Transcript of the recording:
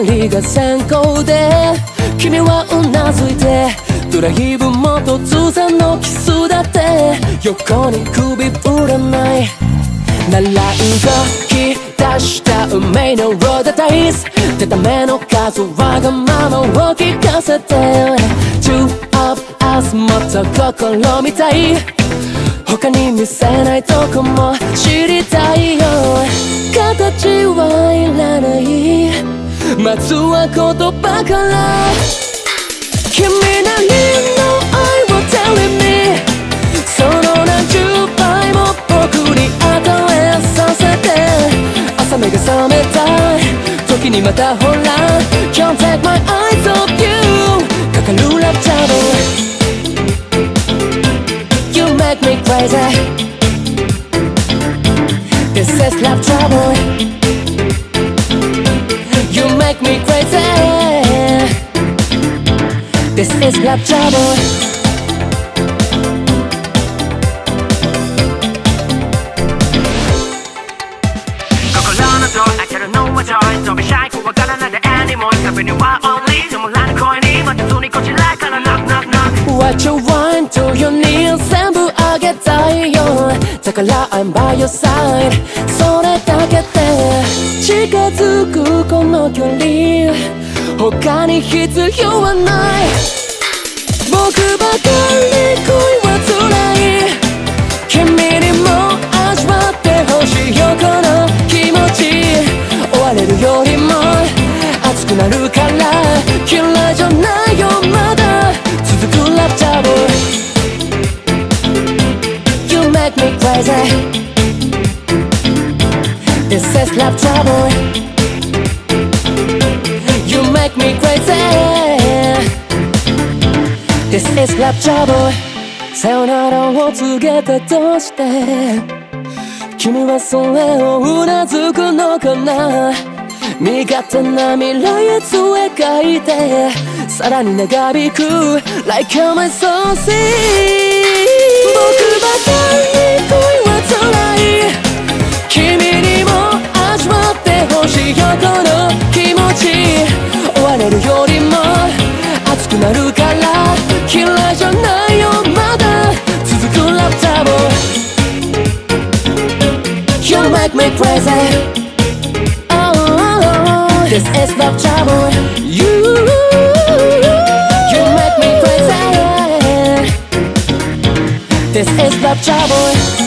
人が先行で君はうなずいてドライブも突然のキスだって横に首振らないなら動き出した運命のロードダイス出た目の数わがままを聞かせて Two of us もっと試みたい他に見せないとこも知りたいよ形はいらないまずは言葉から君なりの愛を Telling me その何十倍も僕に与えさせて朝目が覚めた時にまたほら Can't take my eyes off you かかるラブジャブYou make me crazy This is love trouble You make me crazy This is love trouble心のdoor開けるのはジョイ飛びシャイ怖がらないで anymore 壁には only でもらぬ声に待てずにこちらから knock knock knock What you want to your knees 全部あげたいよだから I'm by your side それだけで近づくこの距離他に必要はない僕ばかり恋は辛い君にも味わってほしいよこの気持ち追われるよりも熱くなるから嫌いじゃないよまだ続くラブジャブ You make me crazy This is love trouble You make me crazy This is love trouble さよならを告げたとして君はそれをうなずくのかな身勝手な未来へと描いてさらに長引く Like a my soul sea 僕ばかり恋は辛い君にも味わってほしいよこの気持ち追われるよりも熱くなるから嫌いじゃないよまだ続くラブタブ You make me crazy oh, This is love trouble You make me crazy This is love trouble